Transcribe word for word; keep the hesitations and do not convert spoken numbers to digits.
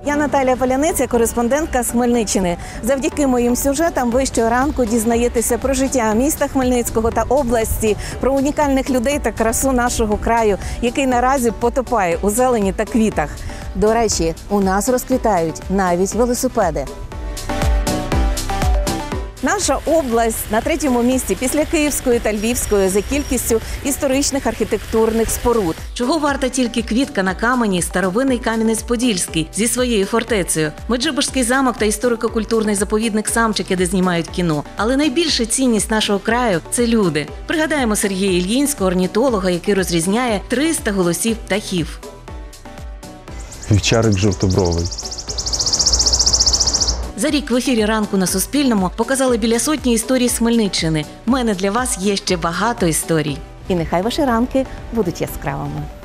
Я Наталія Поляниця, кореспондентка з Хмельниччини. Завдяки моїм сюжетам ви щоранку дізнаєтеся про життя міста Хмельницького та області, про унікальних людей та красу нашого краю, який наразі потопає у зелені та квітах. До речі, у нас розквітають навіть велосипеди. Наша область на третьому місці після Київської та Львівської за кількістю історичних архітектурних споруд. Чого варта тільки квітка на камені старовинний Кам'янець-Подільський зі своєю фортецею, Меджиборський замок та історико-культурний заповідник Самчики, де знімають кіно. Але найбільша цінність нашого краю – це люди. Пригадаємо Сергія Ільїнського, орнітолога, який розрізняє триста голосів птахів. Вівчарик жовтобровий. За рік в ефірі «Ранку» на Суспільному показали біля сотні історій з Хмельниччини. У мене для вас є ще багато історій. І нехай ваші ранки будуть яскравими.